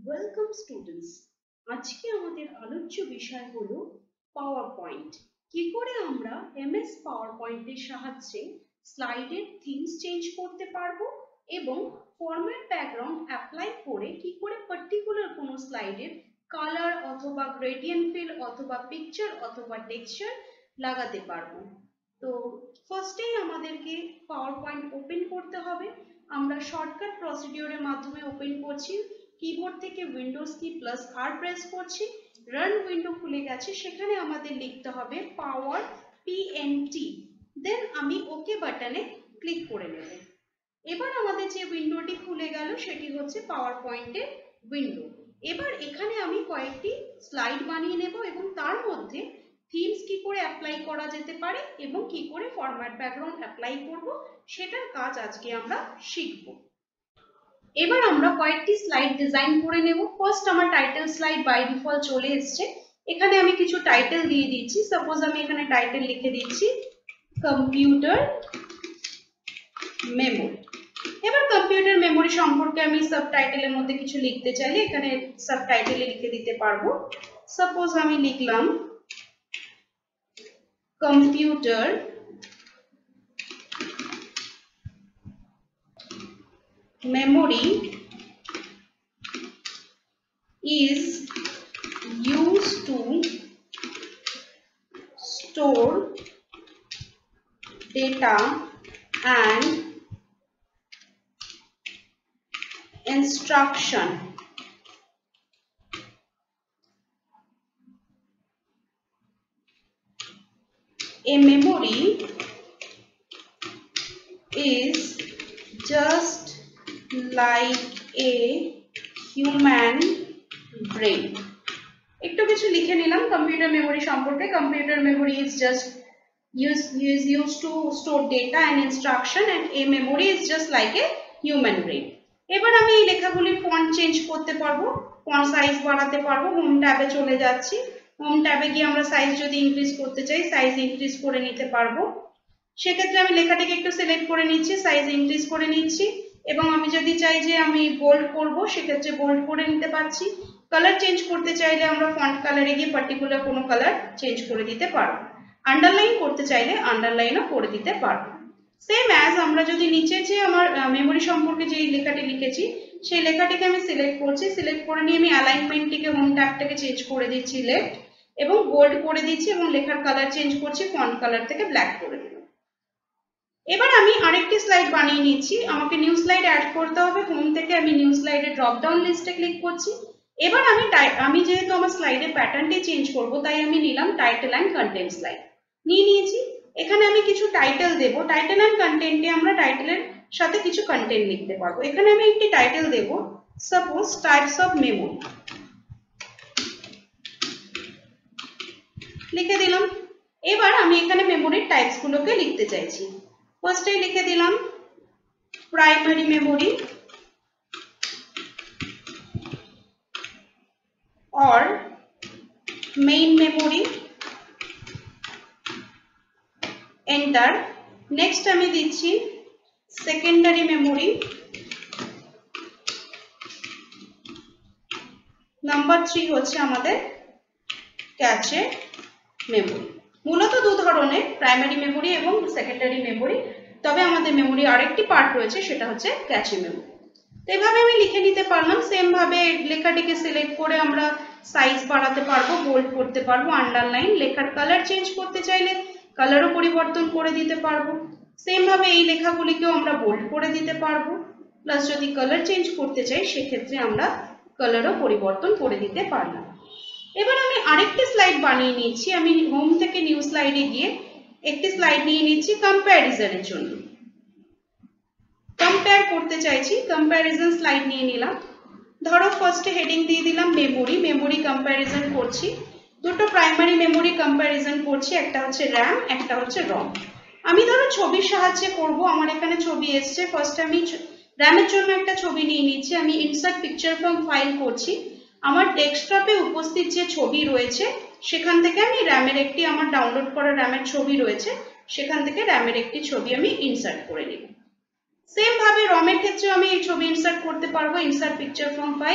Welcome students. আজকে আমাদের আলোচ্য বিষয় হলো পাওয়ার পয়েন্ট। কি করে আমরা এমএস পাওয়ার পয়েন্টের সাহায্যে স্লাইডের থিমস চেঞ্জ করতে পারবো এবং ফরম্যাট ব্যাকগ্রাউন্ড অ্যাপ্লাই করে কি করে পার্টিকুলার কোনো স্লাইডের কালার অথবা গ্রেডিয়েন্ট ফিল অথবা পিকচার অথবা টেক্সচার লাগাতে পারবো। তো ফার্স্টেই আমাদেরকে পাওয়ার পয়েন্ট ওপেন করতে হবে। আমরা শর্টকাট প্রসিডিওরের মাধ্যমে ওপেন করছি। কিবোর্ড থেকে Windows key plus R press করছি, রান উইন্ডো খুলে গেছে। সেখানে আমাদের লিখতে হবে পাওয়ার পিএনটি, দেন আমি ওকে বাটনে ক্লিক করে নেব। এবার আমাদের যে উইন্ডোটি খুলে গেল সেটি হচ্ছে পাওয়ার পয়েন্টের উইন্ডো। এবার এখানে আমি কয়েকটি স্লাইড বানিয়ে নেব এবং তার মধ্যে থিমস কি করে অ্যাপ্লাই করা যেতে পারে এবং কি করে ফরম্যাট ব্যাকগ্রাউন্ড অ্যাপ্লাই করব সেটার কাজ আজকে আমরা শিখব। এবার আমরা কয়েকটি স্লাইড ডিজাইন করে নেব। ফার্স্ট আমার টাইটেল স্লাইড বাই ডিফল্ট চলে এসেছে। এখানে আমি কিছু টাইটেল দিয়ে দিচ্ছি। সাপোজ আমি এখানে টাইটেল লিখে দিচ্ছি কম্পিউটার মেমোরি। এবার কম্পিউটার মেমোরি সম্পর্কে আমি সাবটাইটেলের মধ্যে কিছু লিখতে চাইলে এখানে সাবটাইটেলে লিখে দিতে পারবো। সাপোজ আমি লিখলাম computer memory is used to store data and instruction. A memory is just like a human brain. একটু কিছু লিখে নিলাম কম্পিউটার মেমোরি সম্পর্কে। Computer memory is just used to store data and instruction and a memory is just like a human brain. এবার আমি এই লেখাগুলির font change করতে পারবো, ফন্ট সাইজ বাড়াতে পারবো। হোম ট্যাবে চলে যাচ্ছি। হোম ট্যাবে গিয়ে আমরা সাইজ যদি ইনক্রিজ করতে চাই সাইজ ইনক্রিজ করে নিতে পারবো। সেক্ষেত্রে আমি লেখাটিকে একটু সিলেক্ট করে নিচ্ছি, সাইজ ইনক্রিজ করে নিচ্ছি এবং আমি যদি চাই যে আমি বোল্ড করব সেক্ষেত্রে বোল্ড করে নিতে পারছি। কালার চেঞ্জ করতে চাইলে আমরা ফন্ট কালারে গিয়ে পার্টিকুলার কোনো কালার চেঞ্জ করে দিতে পারবো। আন্ডারলাইন করতে চাইলে আন্ডারলাইনও করে দিতে পারবো। সেম অ্যাজ আমরা যদি নিচে যে আমার মেমোরি সম্পর্কে যে লেখাটি লিখেছি সেই লেখাটিকে আমি সিলেক্ট করছি, সিলেক্ট করে নিয়ে আমি অ্যালাইনমেন্টটিকে হোম ট্যাবটাকে চেঞ্জ করে দিচ্ছি লেফট এবং বোল্ড করে দিচ্ছি এবং লেখার কালার চেঞ্জ করছি, ফন্ট কালার থেকে ব্ল্যাক করে দিলাম। এবার আমি আরেকটি স্লাইড বানিয়ে নিচ্ছি। আমাকে নিউ স্লাইড অ্যাড করতে হবে। হোম থেকে আমি নিউ স্লাইডের ড্রপ ডাউন লিস্টে ক্লিক করছি। এবার আমি যেহেতু আমার স্লাইডের প্যাটার্নটি চেঞ্জ করব তাই আমি নিলাম টাইটেল অ্যান্ড কন্টেন্ট স্লাইড নিয়েছি। এখানে আমি কিছু টাইটেল দেব। টাইটেল অ্যান্ড কন্টেন্টে আমরা টাইটেলের সাথে কিছু কন্টেন্ট লিখতে পারবো। এখানে আমি একটি টাইটেল দেব, সাপোজ টাইপস অফ মেমোরি, লিখে দিলাম। এবার আমি এখানে মেমোরির টাইপস গুলোকে লিখতে চাইছি। ফার্স্টে লিখে দিলাম primary memory or main memory, enter. Next আমি দিচ্ছি সেকেন্ডারি মেমোরি, নাম্বার 3 হচ্ছে আমাদের ক্যাচে মেমোরি। মূলত দু ধরনের, প্রাইমারি মেমোরি এবং সেকেন্ডারি মেমোরি, তবে আমাদের মেমোরি আরেকটি পার্ট রয়েছে সেটা হচ্ছে ক্যাচে মেমোরি। তো এভাবে আমি লিখে নিতে পারলাম। সেম ভাবে লেখাটিকে সিলেক্ট করে আমরা সাইজ বাড়াতে পারবো, বোল্ড করতে পারবো, আন্ডারলাইন, লেখার কালার চেঞ্জ করতে চাইলে কালারও পরিবর্তন করে দিতে পারবো। সেম ভাবে এই লেখাগুলিকেও আমরা বোল্ড করে দিতে পারবো, প্লাস যদি কালার চেঞ্জ করতে চাই সেক্ষেত্রে আমরা কালারও পরিবর্তন করে দিতে পারলাম। এবার আমি আরেকটি স্লাইড বানিয়ে নিচ্ছি। আমি হোম থেকে নিউ স্লাইডে গিয়ে একটি স্লাইড নিয়ে নিচ্ছি কম্প্যারিজনের জন্য। কম্পেয়ার করতে চাইছি, কম্প্যারিজন স্লাইড নিয়ে নিলাম। ধরো ফার্স্টে হেডিং দিয়ে দিলাম মেমোরি, মেমোরি কম্প্যারিজন করছি। দুটো প্রাইমারি মেমোরি কম্প্যারিজন করছি, একটা হচ্ছে র্যাম, একটা হচ্ছে রম। আমি ধরো ছবির সাহায্যে করব। আমার এখানে ছবি এসছে। ফার্স্টে আমি র্যামের জন্য একটা ছবি নিয়ে নিচ্ছি। আমি ইনসার্ট পিকচার ফ্রম ফাইল করছি। আমার ডেস্কটপে উপস্থিত যে ছবি রয়েছে সেখান থেকে আমি র্যামের একটি, আমার ডাউনলোড করা র্যামের ছবি রয়েছে সেখান থেকে র্যামের একটি ছবি আমি ইনসার্ট করে নিব। সেম ভাবে রমের ক্ষেত্রে আমি এই ছবি ইনসার্ট করতে পারবো, ইনসার্ট পিকচার ফ্রম ফাইল।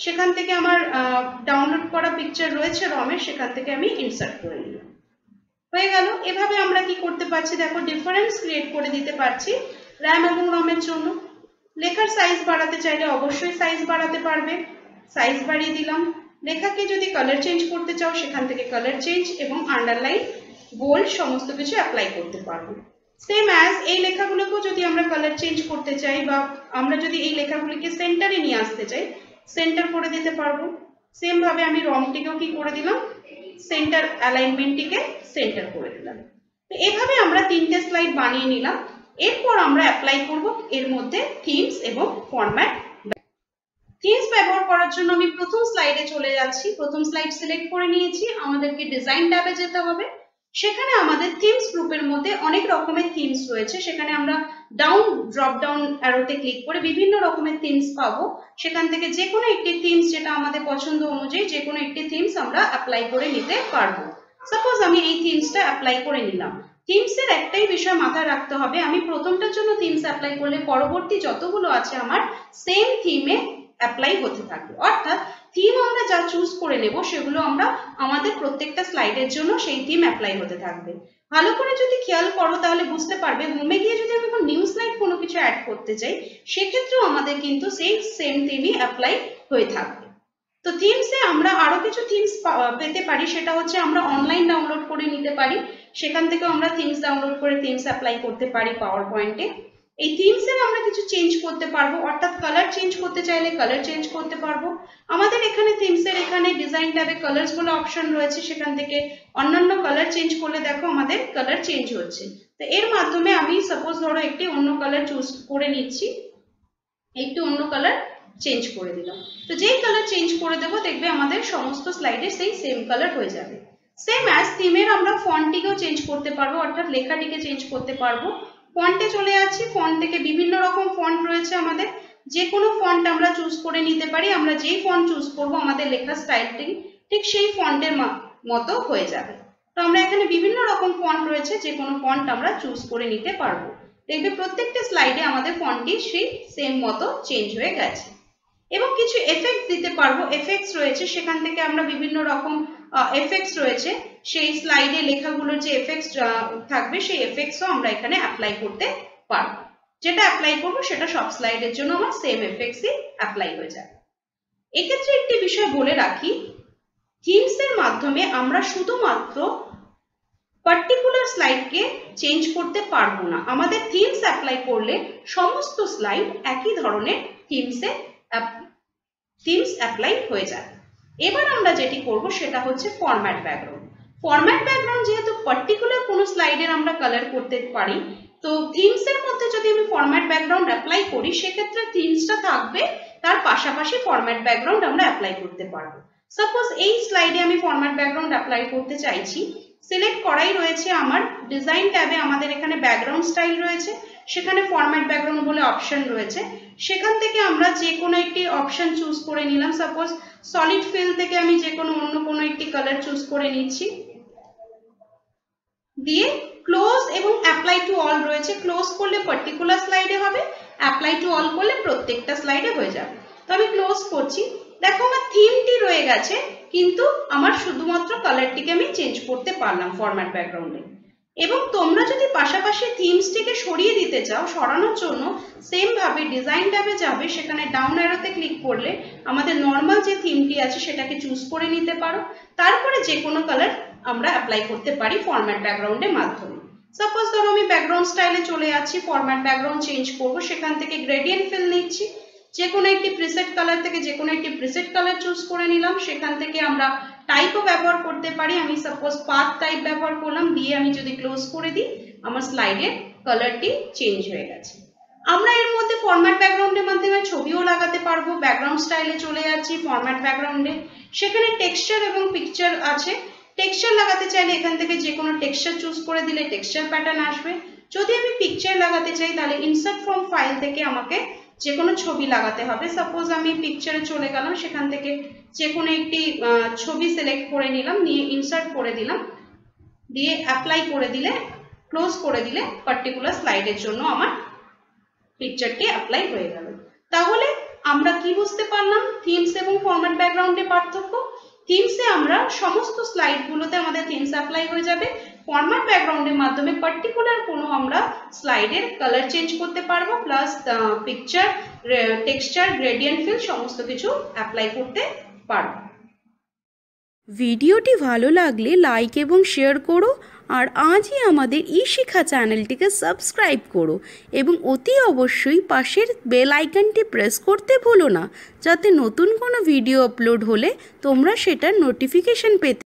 সেখান থেকে আমার ডাউনলোড করা পিকচার রয়েছে রমের, সেখান থেকে আমি ইনসার্ট করে নিলাম। হয়ে গেল। এভাবে আমরা কি করতে পারছি দেখো, ডিফারেন্স ক্রিয়েট করে দিতে পারছি র্যাম এবং রমের জন্য। লেখার সাইজ বাড়াতে চাইলে অবশ্যই সাইজ বাড়াতে পারবে, সাইজ বাড়িয়ে দিলাম। লেখাকে যদি কালার চেঞ্জ করতে চাও সেখান থেকে কালার চেঞ্জ এবং আন্ডারলাইন, বোল্ড সমস্ত কিছু অ্যাপ্লাই করতে পারবো। সেম অ্যাজ এই লেখাগুলোকেও যদি আমরা কালার চেঞ্জ করতে চাই বা আমরা যদি এই লেখাগুলিকে সেন্টারে নিয়ে আসতে চাই, সেন্টার করে দিতে পারবো। সেম ভাবে আমি রংটিকেও কি করে দিলাম, সেন্টার অ্যালাইনমেন্টটিকে সেন্টার করে দিলাম। তো এভাবে আমরা 3টে স্লাইড বানিয়ে নিলাম। এরপর আমরা অ্যাপ্লাই করব এর মধ্যে থিমস এবং ফরম্যাট। থিমস ব্যবহার করার জন্য আমি প্রথম স্লাইডে চলে যাচ্ছি। প্রথম স্লাইড সিলেক্ট করে নিয়েছি, আমাদেরকে ডিজাইন ট্যাবে যেতে হবে। সেখানে আমাদের থিমস গ্রুপের মধ্যে অনেক রকমের থিমস রয়েছে, সেখানে আমরা ড্রপ ডাউন অ্যারোতে ক্লিক করে বিভিন্ন রকমের থিমস পাবো। সেখান থেকে যে কোনো একটি থিমস যেটা আমাদের পছন্দ অনুযায়ী যে কোনো একটি থিমস আমরা অ্যাপ্লাই করে নিতে পারবো। সাপোজ আমি এই থিমসটা অ্যাপ্লাই করে নিলাম। থিমসের একটাই বিষয় মাথায় রাখতে হবে, আমি প্রথমটার জন্য থিমস অ্যাপ্লাই করলে পরবর্তী যতগুলো আছে আমার সেম থিমে অ্যাপ্লাই হতে থাকবে। অর্থাৎ থিম আমরা যা চুজ করে নেব সেগুলো আমরা আমাদের প্রত্যেকটা স্লাইডের জন্য সেই থিম অ্যাপ্লাই হতে থাকবে। ভালো করে যদি খেয়াল করো তাহলে বুঝতে পারবে, হোমে গিয়ে যদি আমি নিউ স্লাইড কোনো কিছু অ্যাড করতে চাই সেক্ষেত্রেও আমাদের কিন্তু সেই সেম থিমই অ্যাপ্লাই হয়ে থাকবে। তো থিমসে আমরা আরো কিছু থিমস পেতে পারি, সেটা হচ্ছে আমরা অনলাইন ডাউনলোড করে নিতে পারি। সেখান থেকে আমরা থিমস ডাউনলোড করে থিমস অ্যাপ্লাই করতে পারি পাওয়ার পয়েন্টে। এই থিমসের আমরা কিছু চেঞ্জ করতে পারবো, অর্থাৎ কালার চেঞ্জ করতে চাইলে কালার চেঞ্জ করতে পারবো। আমাদের এখানে থিমসের এখানে ডিজাইন ট্যাবে কালার্স বলে অপশন রয়েছে, সেখান থেকে অন্যান্য কালার চেঞ্জ করলে দেখো আমাদের কালার চেঞ্জ হচ্ছে। তো এর মাধ্যমে আমি সাপোজ ধরো একটি অন্য কালার চুজ করে নিচ্ছি, একটু অন্য কালার চেঞ্জ করে দিলাম। তো যেই কালার চেঞ্জ করে দেবো দেখবে আমাদের সমস্ত স্লাইডে সেই সেম কালার হয়ে যাবে। সেম অ্যাজ থিমের আমরা ফন্টটিকেও চেঞ্জ করতে পারবো, অর্থাৎ লেখাটিকে চেঞ্জ করতে পারবো। ফন্টে চলে যাচ্ছি, ফন্ট থেকে বিভিন্ন রকম ফন্ট রয়েছে আমাদের, যে কোনো ফন্ট আমরা চুজ করে নিতে পারি। আমরা যেই ফন্ট চুজ করবো আমাদের লেখার স্টাইলটি ঠিক সেই ফন্টের মতো হয়ে যাবে। তো আমরা এখানে বিভিন্ন রকম ফন্ট রয়েছে, যে কোনো ফন্ট আমরা চুজ করে নিতে পারবো। দেখবে প্রত্যেকটা স্লাইডে আমাদের ফন্টটি সেই সেম মতো চেঞ্জ হয়ে গেছে। এবং কিছু এফেক্ট দিতে পারবো, এফেক্টস রয়েছে, সেখান থেকে আমরা বিভিন্ন রকম এফেক্টস রয়েছে, সেই স্লাইডে লেখাগুলোর যে এফেক্টস থাকবে সেই এফেক্টসও আমরা এখানে অ্যাপ্লাই করতে পারবো। যেটা অ্যাপ্লাই করবো সেটা সব স্লাইডের জন্য আমার সেম এফেক্টসই অ্যাপ্লাই হয়ে যাবে। এক্ষেত্রে একটি বিষয় বলে রাখি, থিমসের মাধ্যমে আমরা শুধুমাত্র পার্টিকুলার স্লাইডকে চেঞ্জ করতে পারবো না। আমাদের থিমস অ্যাপ্লাই করলে সমস্ত স্লাইড একই ধরনের থিমস অ্যাপ্লাই হয়ে যায়। এবার আমরা যেটি করব সেটা হচ্ছে ফরম্যাট ব্যাকগ্রাউন্ড। ফরম্যাট ব্যাকগ্রাউন্ড যেহেতু পার্টিকুলার কোনো স্লাইডের আমরা কালার করতে পারি, তো থিমসের মধ্যে যদি আমি ফরম্যাট ব্যাকগ্রাউন্ড অ্যাপ্লাই করি সেক্ষেত্রে থিমসটা থাকবে, তার পাশাপাশি ফরম্যাট ব্যাকগ্রাউন্ড আমরা অ্যাপ্লাই করতে পারবো। সাপোজ এই স্লাইডে আমি ফরম্যাট ব্যাকগ্রাউন্ড অ্যাপ্লাই করতে চাইছি, সিলেক্ট করাই রয়েছে আমার ডিজাইন ট্যাবে, আমাদের এখানে ব্যাকগ্রাউন্ড স্টাইল রয়েছে, সেখানে ফরম্যাট ব্যাকগ্রাউন্ড বলে অপশন রয়েছে। সেখান থেকে আমরা যে কোনো একটি অপশন চুজ করে নিলাম। সাপোজ সলিড ফিল থেকে আমি যে কোনো অন্য কোনো একটি কালার চুজ করে নিচ্ছি, দিয়ে ক্লোজ এবং অ্যাপ্লাই টু অল রয়েছে। ক্লোজ করলে পার্টিকুলার স্লাইডে হবে, অ্যাপ্লাই টু অল করলে প্রত্যেকটা স্লাইডে হয়ে যাবে। তো আমি ক্লোজ করছি, দেখো আমার থিমটি রয়ে গেছে, কিন্তু আমার শুধুমাত্র কালারটিকে আমি চেঞ্জ করতে পারলাম ফরম্যাট ব্যাকগ্রাউন্ডে। এবং তোমরা যদি পাশাপাশি থিমসটিকে সরিয়ে দিতে চাও, সরানোর জন্য সেম ভাবে ডিজাইন ট্যাবে যাবে, সেখানে ডাউন অ্যারোতে ক্লিক করলে আমাদের নর্মাল যে থিমটি আছে সেটাকে চুজ করে নিতে পারো। তারপরে যে কোনো কালার আমরা অ্যাপ্লাই করতে পারি ফরম্যাট ব্যাকগ্রাউন্ডের মাধ্যমে। সাপোজ ধরো আমি ব্যাকগ্রাউন্ড স্টাইলে চলে যাচ্ছি, ফরম্যাট ব্যাকগ্রাউন্ড চেঞ্জ করব, সেখান থেকে গ্রেডিয়েন্ট ফিল নিচ্ছি, যে কোনো একটি প্রিসেট কালার থেকে যে কোনো একটি প্রিসেট কালার চুজ করে নিলাম। সেখান থেকে আমরা টাইপও ব্যবহার করতে পারি, আমি সাপোজ পাথ টাইপ ব্যবহার করলাম, দিয়ে আমি যদি ক্লোজ করে দিই আমার স্লাইডের কালারটি চেঞ্জ হয়ে গেছে। আমরা এর মধ্যে ফরম্যাট ব্যাকগ্রাউন্ডের মাধ্যমে ছবিও লাগাতে পারবো। ব্যাকগ্রাউন্ড স্টাইলে চলে যাচ্ছি ফরম্যাট ব্যাকগ্রাউন্ডে, সেখানে টেক্সচার এবং পিকচার আছে। টেক্সচার লাগাতে চাইলে এখান থেকে যে কোনো টেক্সচার চুজ করে দিলে টেক্সচার প্যাটার্ন আসবে। যদি আমি পিকচার লাগাতে চাই তাহলে ইনসার্ট ফ্রম ফাইল থেকে আমাকে যে কোনো ছবি লাগাতে হবে। সাপোজ আমি পিকচারে চলে গেলাম, সেখান থেকে যে কোনো একটি ছবি সিলেক্ট করে নিলাম, নিয়ে ইনসার্ট করে দিলাম, দিয়ে অ্যাপ্লাই করে দিলে, ক্লোজ করে দিলে পার্টিকুলার স্লাইডের জন্য আমার পিকচারটি অ্যাপ্লাই হয়ে গেল। তাহলে আমরা কি বুঝতে পারলাম থিমস এবং ফরম্যাট ব্যাকগ্রাউন্ডে পার্থক্য? থিমসে আমরা সমস্ত স্লাইডগুলোতে আমাদের থিমস অ্যাপ্লাই হয়ে যাবে, ফরম্যাট ব্যাকগ্রাউন্ডের মাধ্যমে পার্টিকুলার কোনো আমরা স্লাইডের কালার চেঞ্জ করতে পারবো, plus picture, texture, gradient fill সমস্ত কিছু অ্যাপ্লাই করতে পারবো। ভিডিওটি ভালো লাগলে লাইক এবং শেয়ার করো, আর আজই আমাদের ই-শিক্ষা চ্যানেলটিকে সাবস্ক্রাইব করো এবং অতি অবশ্যই পাশের বেল আইকনটি প্রেস করতে ভুলো না, যাতে নতুন কোনো ভিডিও আপলোড হলে তোমরা সেটার নোটিফিকেশন পেতে